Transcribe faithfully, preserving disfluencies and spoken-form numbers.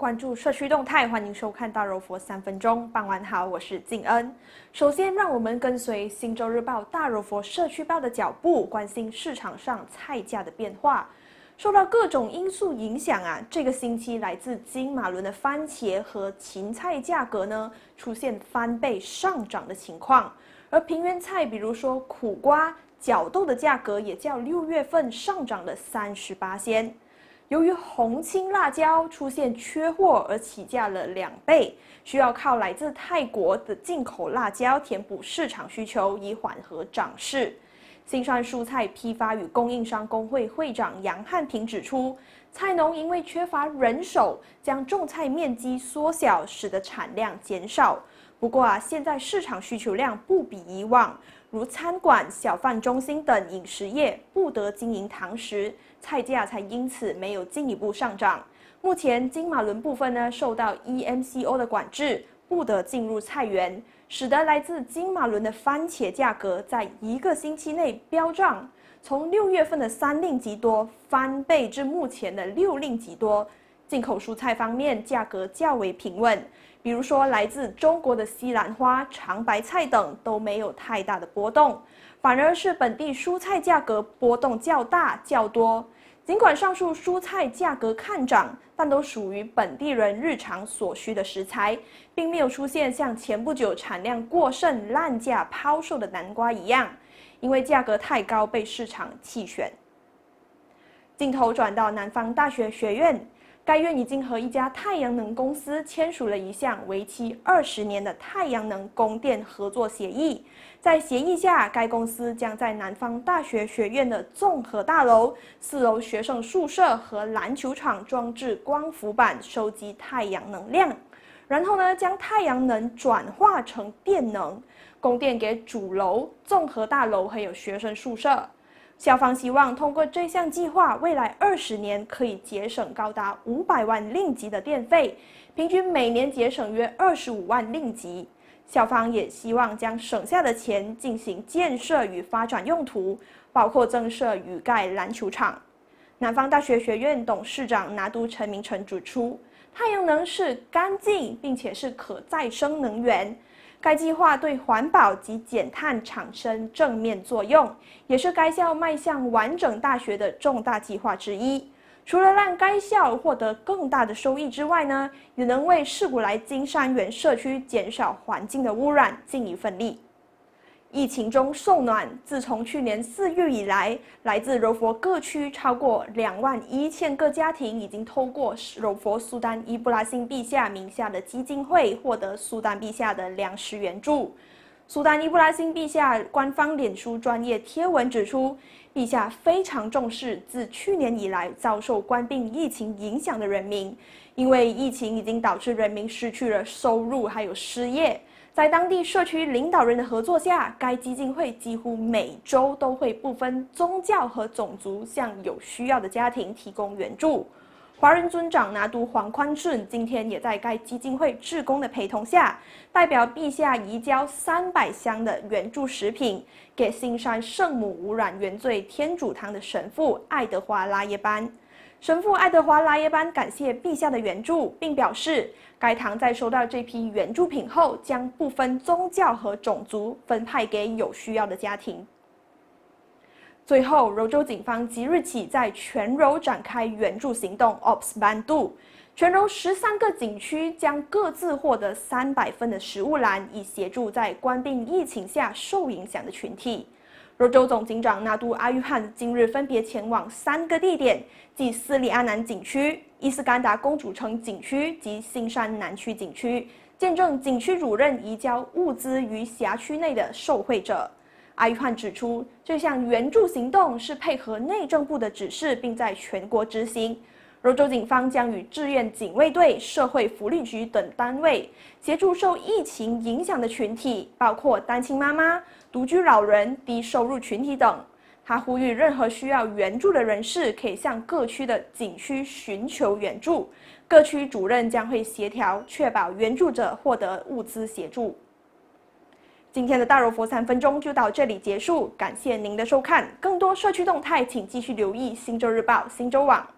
关注社区动态，欢迎收看大柔佛三分钟。傍晚好，我是静恩。首先，让我们跟随《新洲日报》大柔佛社区报的脚步，关心市场上菜价的变化。受到各种因素影响啊，这个星期来自金马伦的番茄和芹菜价格呢出现翻倍上涨的情况，而平原菜，比如说苦瓜、角豆的价格也较六月份上涨了三十八仙。由于红青辣椒出现缺货而起价了两倍，需要靠来自泰国的进口辣椒填补市场需求，以缓和涨势。新山蔬菜批发与供应商工会会长杨汉平指出，菜农因为缺乏人手，将种菜面积缩小，使得产量减少。不过啊，现在市场需求量不比以往，如餐馆、小贩中心等饮食业不得经营堂食，菜价才因此没有进一步上涨。目前金马伦部分呢受到 E M C O 的管制，不得进入菜园，使得来自金马伦的番茄价格在一个星期内飙涨，从六月份的三令吉多翻倍至目前的六令吉多。进口蔬菜方面，价格较为平稳，比如说来自中国的西兰花、长白菜等都没有太大的波动，反而是本地蔬菜价格波动较大较多。尽管上述蔬菜价格看涨，但都属于本地人日常所需的食材，并没有出现像前不久产量过剩、烂价抛售的南瓜一样，因为价格太高被市场弃选。镜头转到南方大学学院。该院已经和一家太阳能公司签署了一项为期二十年的太阳能供电合作协议。在协议下，该公司将在南方大学学院的综合大楼、四楼学生宿舍和篮球场装置光伏板，收集太阳能量，然后呢，将太阳能转化成电能，供电给主楼、综合大楼还有学生宿舍。校方希望通过这项计划，未来二十年可以节省高达五百万令吉的电费，平均每年节省约二十五万令吉。校方也希望将省下的钱进行建设与发展用途，包括增设雨盖篮球场。南方大学学院董事长拿督陈明成指出，太阳能是干净并且是可再生能源。该计划对环保及减碳产生正面作用，也是该校迈向完整大学的重大计划之一。除了让该校获得更大的收益之外呢，也能为市古来金山园社区减少环境的污染尽一份力。疫情中送暖，自从去年四月以来，来自柔佛各区超过两万一千个家庭已经透过柔佛苏丹伊布拉辛陛下名下的基金会获得苏丹陛下的粮食援助。苏丹伊布拉辛陛下官方脸书专页贴文指出，陛下非常重视自去年以来遭受冠病疫情影响的人民，因为疫情已经导致人民失去了收入还有失业。在当地社区领导人的合作下，该基金会几乎每周都会不分宗教和种族向有需要的家庭提供援助。华人尊长拿督黄宽顺今天也在该基金会志工的陪同下，代表陛下移交三百箱的援助食品给新山圣母无染原罪天主堂的神父爱德华拉耶班。神父爱德华拉耶班感谢陛下的援助，并表示该堂在收到这批援助品后，将不分宗教和种族分派给有需要的家庭。最后，柔州警方即日起在全柔展开援助行动 Ops Bantu， 全柔十三个景区将各自获得三百份的食物篮，以协助在冠病疫情下受影响的群体。柔州总警长纳杜阿育汉今日分别前往三个地点，即斯里阿南景区、伊斯干达公主城景区及新山南区景区，见证景区主任移交物资于辖区内的受惠者。阿育汉指出，这项援助行动是配合内政部的指示，并在全国执行。柔州警方将与志愿警卫队、社会福利局等单位协助受疫情影响的群体，包括单亲妈妈、独居老人、低收入群体等。他呼吁任何需要援助的人士可以向各区的景区寻求援助，各区主任将会协调，确保援助者获得物资协助。今天的大柔佛三分钟就到这里结束，感谢您的收看。更多社区动态，请继续留意《新洲日报》新洲网。